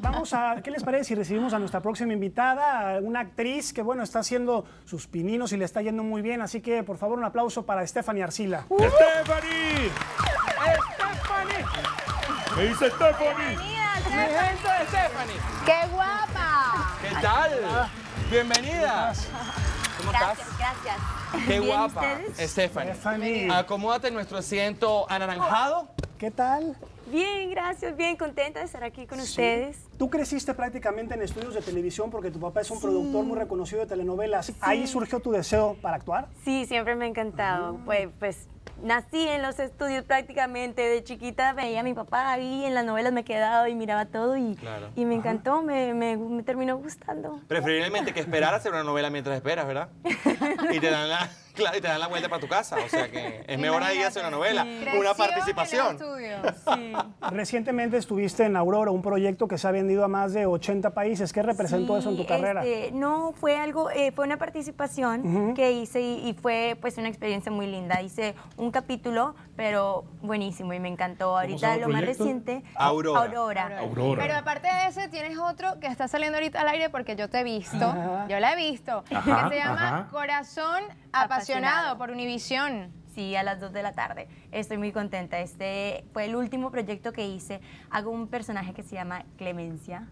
¿qué les parece si recibimos a nuestra próxima invitada, una actriz que, bueno, está haciendo sus pininos y le está yendo muy bien, así que, por favor, un aplauso para Stephanie Arcila. ¡Stephanie! ¡Stephanie! ¿Qué dice Stephanie? Mi gente de Stephanie. ¡Qué guapa! ¿Qué tal? Bienvenida. ¿Cómo estás? Gracias. Qué ¿Bien guapa. ustedes? Stephanie. Acomódate en nuestro asiento anaranjado. ¿Qué tal? Bien, gracias. Bien contenta de estar aquí con ustedes. Tú creciste prácticamente en estudios de televisión porque tu papá es un productor muy reconocido de telenovelas. Sí. ¿Ahí surgió tu deseo para actuar? Sí, siempre me ha encantado. Pues nací en los estudios prácticamente. De chiquita veía a mi papá ahí en las novelas, me he quedado y miraba todo y me encantó, me terminó gustando. Preferiblemente que esperar a hacer una novela mientras esperas, ¿verdad? Y te dan la vuelta para tu casa. O sea que es mejor ahí hacer una novela, una participación. Sí. Recientemente estuviste en Aurora, un proyecto que se ha vendido a más de 80 países. ¿Qué representó eso en tu carrera? No, fue algo, fue una participación que hice y fue pues una experiencia muy linda. Hice un capítulo, pero buenísimo y me encantó. Ahorita lo más reciente, Aurora. Pero aparte de ese, tienes otro que está saliendo ahorita al aire porque yo te he visto, yo la he visto, que se llama Corazón Apasionado por Univisión. Sí, a las 2 de la tarde. Estoy muy contenta. Este fue el último proyecto que hice. Hago un personaje que se llama Clemencia.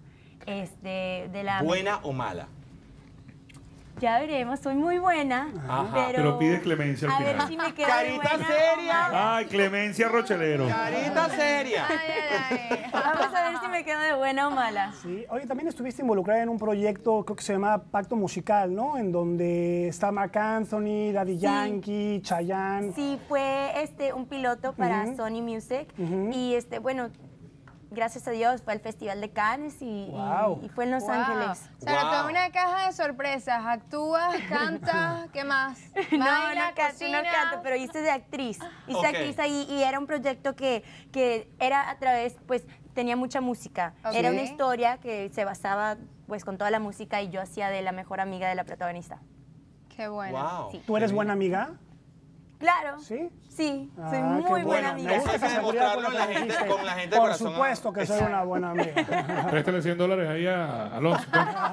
De la... ¿Buena o mala? Ya veremos, soy muy buena, pero pides clemencia al final. A ver si me quedo Carita buena. seria. Ay, Clemencia Rochelero. Carita seria. Vamos a ver si me quedo de buena o mala. Sí. Oye, también estuviste involucrada en un proyecto, creo que se llama Pacto Musical, ¿no? En donde está Marc Anthony, Daddy Yankee, Chayanne. Sí, fue un piloto para Sony Music y bueno, gracias a Dios fue al Festival de Cannes y fue en Los Ángeles. O sea, toda una caja de sorpresas. Actúas, cantas, ¿qué más? Baila, no canto, pero hice de actriz. Hice actriz ahí y era un proyecto que era a través, pues, tenía mucha música. Era una historia que se basaba, pues, con toda la música y yo hacía de la mejor amiga de la protagonista. Qué bueno. Wow. Sí. ¿Tú eres buena amiga? Claro. ¿Sí? Sí, soy qué muy buena bueno. amiga. Me gusta Eso hay esa que seguridad demostrarlo con la gente de Por corazón. supuesto que soy una buena amiga. Préstale $100 ahí a Alonso.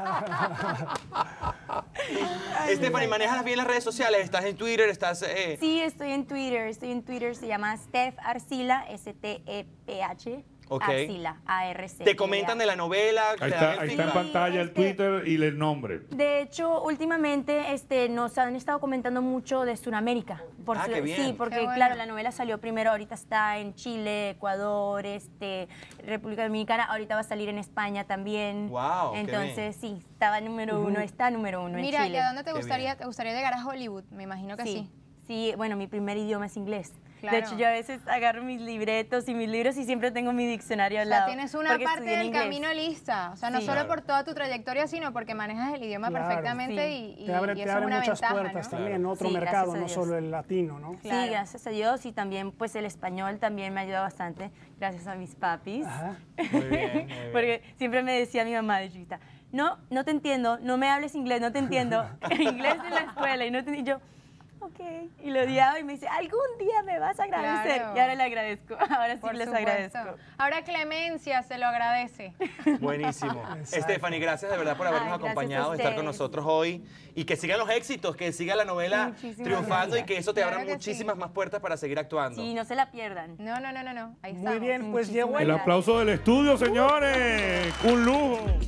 Stephanie, ¿manejas bien las redes sociales? ¿Estás en Twitter? ¿Estás...? Sí, estoy en Twitter. Se llama Steph Arcila, Steph. Arcila, ARC. ¿Te comentan de la novela? Ahí está en pantalla el Twitter y el nombre. De hecho, últimamente nos han estado comentando mucho de Sudamérica. Qué bien. Sí, porque claro, la novela salió primero, ahorita está en Chile, Ecuador, República Dominicana, ahorita va a salir en España también. Wow, entonces sí, estaba número uno, está número uno en Chile. Mira, ¿y a dónde te gustaría llegar a Hollywood? Me imagino que sí. Sí, bueno, mi primer idioma es inglés. Claro. De hecho, yo a veces agarro mis libretos y mis libros y siempre tengo mi diccionario al lado. O sea, tienes una parte del camino lista. O sea, no solo por toda tu trayectoria, sino porque manejas el idioma perfectamente y te abre eso es una muchas ventaja, puertas ¿no? también, otro mercado, no solo el latino, ¿no? Sí, gracias a Dios. Y también, pues, el español también me ha ayudado bastante, gracias a mis papis. Muy bien. Porque siempre me decía mi mamá de chiquita, no te entiendo, no me hables inglés, no te entiendo. Inglés en la escuela y yo... Ok, y lo odiaba y me dice, algún día me vas a agradecer. Claro. Y ahora le agradezco, ahora sí Por les supuesto. agradezco. Ahora Clemencia se lo agradece. Buenísimo. Stephanie, gracias de verdad por habernos acompañado, de estar con nosotros hoy. Y que sigan los éxitos, que siga la novela triunfando y que eso te abra muchísimas más puertas para seguir actuando. Sí, no se la pierdan. No. Ahí estamos. Muy bien, pues llegó El aplauso del estudio, señores. Un lujo.